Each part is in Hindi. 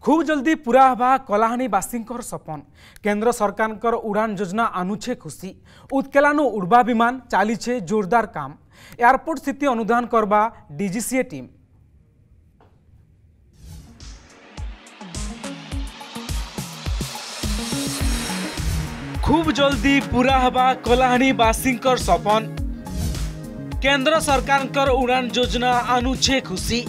खूब जल्दी पूरा हवा कलाहानीवासी सपन। केंद्र सरकार उड़ान योजना आनुछे खुशी। उत्केलानु उड़वा विमान चलीछे जोरदार काम। एयरपोर्ट स्थिति अनुधान करबा डीजीसीए टीम। खूब जल्दी पूरा हवा कलाहानीवासी सपन। केंद्र सरकार उड़ान योजना आनुछे खुशी।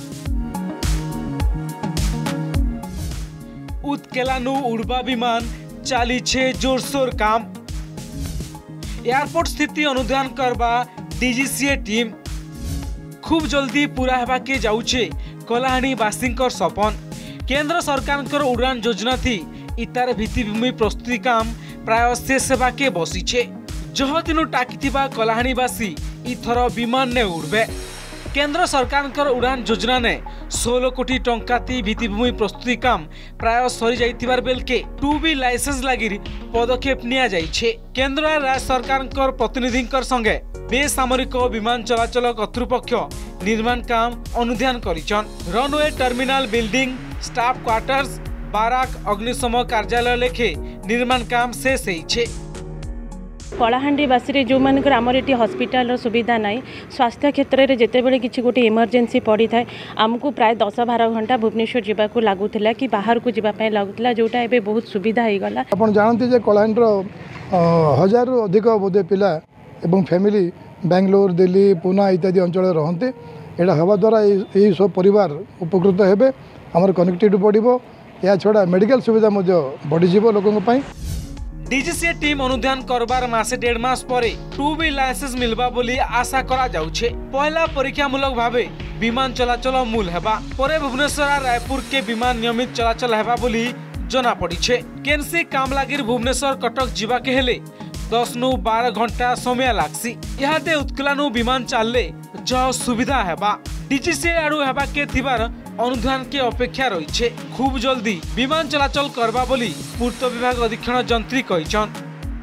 उत्केलानु उड़वा विमान चलीछे जोरसोर काम। एयरपोर्ट स्थिति अनुधान करबा डीजीसीए टीम। खूब जल्दी पूरा हेबा के जाउछे कलाहानीवासी सपन। केंद्र सरकार उड़ान योजना थी इतार भित्तिभूमि प्रस्तुति काम प्राय शेष हेबा के बसीछे। जह दिनु टाकिथिबा कलाहानीवासी इथर विमान ने उड़बे। केंद्र सरकार उड़ान योजना ने 16 कोटी टंका भित्तिभूमि प्रस्तुति काम प्राय सरी जाइतिबार बेलके 2B लाइसेंस लगी पदक्षेप निया जाइछे। केंद्र और राज्य सरकार प्रतिनिधि संगे बेसामरिक विमान चलाचल कर्तृपक्ष निर्माण काम अनुध्यान करिछन। Runway terminal building staff quarters barrack अग्निशम कार्यालय लेखे निर्माण काम शेष होइछे। कलाहांडीवासी जो मानकर आमर ये हॉस्पिटल सुविधा ना स्वास्थ्य क्षेत्र में जितेबले किसी गोटे इमरजेंसी पड़ी था आमको प्राय 10-12 घंटा भुवनेश्वर जावाक लगुला कि बाहर को जावाई लगुला जोटा ए बहुत सुविधा हो गला। आप जानते जे कलाहांडीर 1000 रु अधिक बोधे पिला एवं फैमिली बेंगलोर दिल्ली पुना इत्यादि अंचल रहते यहाँ हवा द्वारा यही सब परिवार उपकृत हेबे। आमर कनेक्टिविटी बढ़िबो। या छड़ा मेडिकल सुविधा बढ़ीज लोकों। डीजीसीए टीम अनुध्यान करबार मासे 1.5 मास परे 2B लाइसेंस मिलबा बोली आशा करा जाउछे। पहला परीक्षामूलक भावे विमान चलाचल मूल हेबा परे भुवनेश्वर और रायपुर के विमान नियमित चलाचल हेबा बोली जना पड़ीछे। केनसी काम लागिर भुवनेश्वर कटक जीवा के हेले 10-12 घंटा समय लागसी। इहाते उत्कलानु विमान चलले जह सुविधा हेबा डीजीसीए आडू हेबा के थिबार अनुधान के अपेक्षा रही। खूब जल्दी विमान चलाचल करबा बोली पूर्त विभाग अधीक्षण जंत्री कहिछन।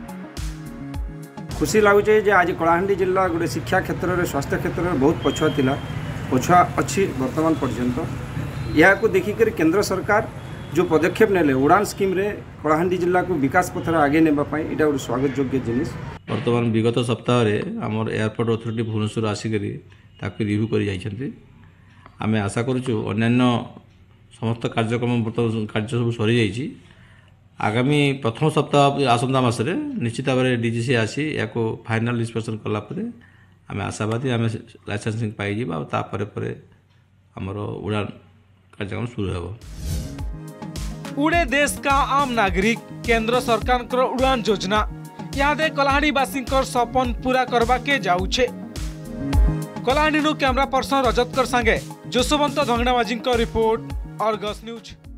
खुशी लगुचे जे आज कलाहांडी जिला गोटे शिक्षा क्षेत्र में स्वास्थ्य क्षेत्र में बहुत पछुआ थिला पछुआ अच्छी वर्तमान पर्यंत। या देखिक केंद्र सरकार जो पदक्षेप नेले उड़ान स्कीम रे कलाहांडी जिला को विकास पथर आगे नेबा पई एटा गोटे स्वागत योग्य जिनिस। वर्तमान विगत सप्ताह रे हमर एयरपोर्ट अथॉरिटी भुवनेश्वर आसिकरी ताकि रिव्यू करि जाइछन्ती। आमे आशा करूछु अन्यान्य समस्त कार्यक्रम कार्य सब सरी जाइछि। आगामी प्रथम सप्ताह आसंता मासरे निश्चित भाव में डीजीसी आसी या फाइनल इंस्पेक्शन कला परे आमे आशावादी आमे लाइसेंसिंग पाई जिबा तापर परे हमर उड़ान कार्यक्रम शुरू हेबो। उड़े देश का आम नागरिक केंद्र सरकार उड़ान योजना यादे कलाहांडीवासी सपन पूरा करबा के जाउछे। कलाहांडी कैमरा पर्सन रजतकर संगे जोशवंत धंगनाबाजी रिपोर्ट अर्गस न्यूज।